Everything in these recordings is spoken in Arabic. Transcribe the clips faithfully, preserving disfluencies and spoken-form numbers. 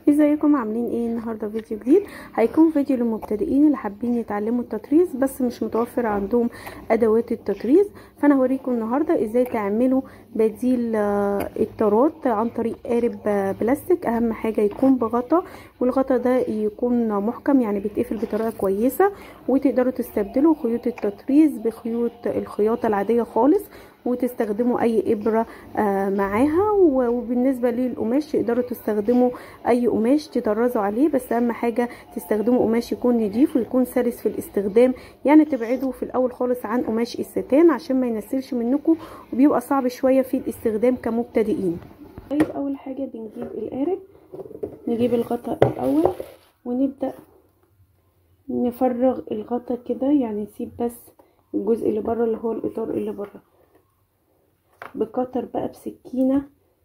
ازيكم عاملين ايه؟ النهارده فيديو جديد. هيكون فيديو للمبتدئين اللي حابين يتعلموا التطريز بس مش متوفر عندهم ادوات التطريز. فانا هوريكم النهارده ازاي تعملوا بديل الطارات عن طريق قارب بلاستيك. اهم حاجه يكون بغطا، والغطا ده يكون محكم يعني بيتقفل بطريقه كويسه، وتقدروا تستبدلوا خيوط التطريز بخيوط الخياطه العاديه خالص، وتستخدموا اي ابره معاها. وبالنسبه للقماش تقدروا تستخدموا اي قماش تطرزوا عليه، بس اهم حاجه تستخدموا قماش يكون نضيف ويكون سلس في الاستخدام، يعني تبعدوا في الاول خالص عن قماش الستان عشان ما ينسلش منكم وبيبقى صعب شويه في الاستخدام كمبتدئين. طيب اول حاجه بنجيب القارب، نجيب الغطاء الاول ونبدا نفرغ الغطاء كده، يعني نسيب بس الجزء اللي بره اللي هو الاطار اللي بره. بكتر بقى بسكينه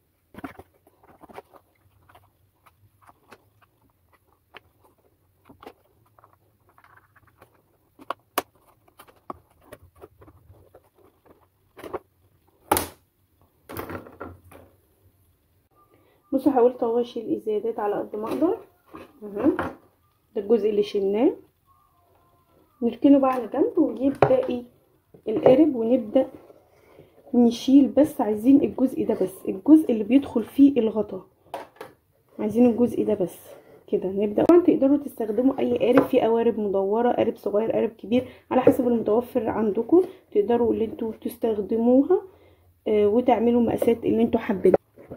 بصوا، حاولت اهو اشيل الزيادات على قد ما اقدر. اهو ده الجزء اللي شلناه، نركنه بقى على جنب ونجيب باقي القارب ونبدا نشيل. بس عايزين الجزء ده بس، الجزء اللي بيدخل فيه الغطا، عايزين الجزء ده بس كده. نبدا. طبعا تقدروا تستخدموا اي قارب، في قوارب مدوره، قارب صغير، قارب كبير، على حسب المتوفر عندكم. تقدروا اللي انتوا تستخدموها آه وتعملوا مقاسات اللي انتوا حابين.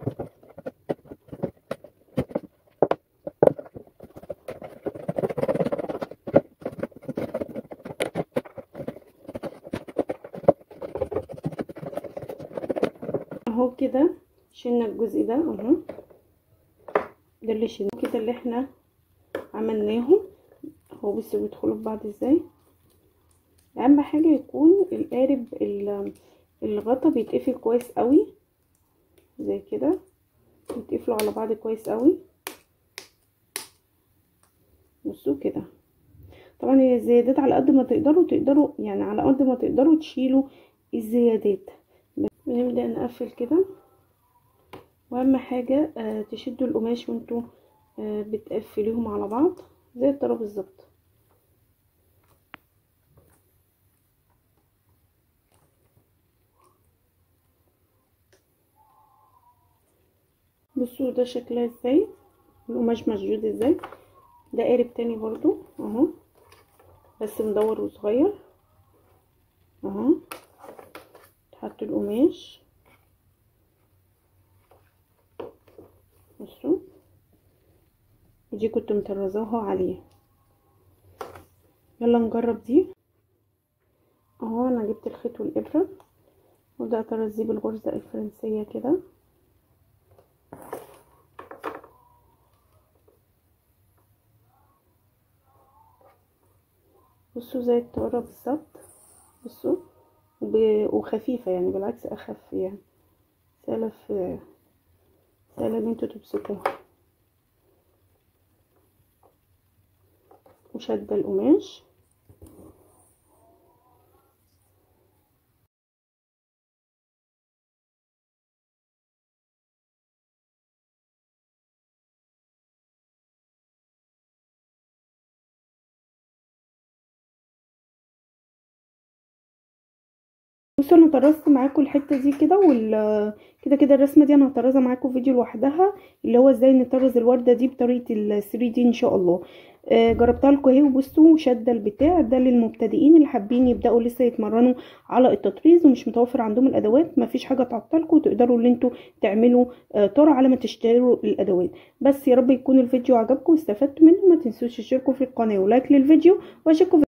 اهو كده شلنا الجزء ده، اهو ده اللي شلناه كده، اللي احنا عملناهم اهو. بصوا بيدخلوا في بعض ازاي. اهم حاجه يكون القارب الغطا بيتقفل كويس قوي زي كده، بيتقفلوا على بعض كويس قوي. بصوا كده. طبعا هي الزيادات على قد ما تقدروا تقدروا يعني على قد ما تقدروا تشيلوا الزيادات. بنبدا نقفل كده، واهم حاجه آه تشدوا القماش وانتوا آه بتقفليهم على بعض زي الطرا بالظبط. بصوا ده شكلها ازاي، القماش مشدود ازاي. ده قارب تاني برضو اهو، بس مدور وصغير اهو. تحط القماش، بصوا دي كنت مطرزاها عليه. يلا نجرب دي اهو. انا جبت الخيط والابره وابدا اطرز دي بالغرزه الفرنسيه كده. بصوا زي الطاره بالظبط. بصوا وخفيفه يعني، بالعكس اخف يعني، سهله في سهله ان انتوا تمسكوها. وشده القماش بصوا. انا طرزت معاكم الحته دي كده، وال كده كده الرسمه دي انا هطرزها معاكم فيديو لوحدها، اللي هو ازاي نطرز الورده دي بطريقه ال ثري دي ان شاء الله. آه جربتها لكم اهي. وبصوا شده البتاع ده للمبتدئين اللي حابين يبداوا لسه يتمرنوا على التطريز ومش متوفر عندهم الادوات. مفيش حاجه تعطلكم، تقدروا ان انتوا تعملوا آه طار على ما تشتروا الادوات. بس يا رب يكون الفيديو عجبكم واستفدتوا منه. ما تنسوش تشتركوا في القناه ولايك للفيديو، واشوفكم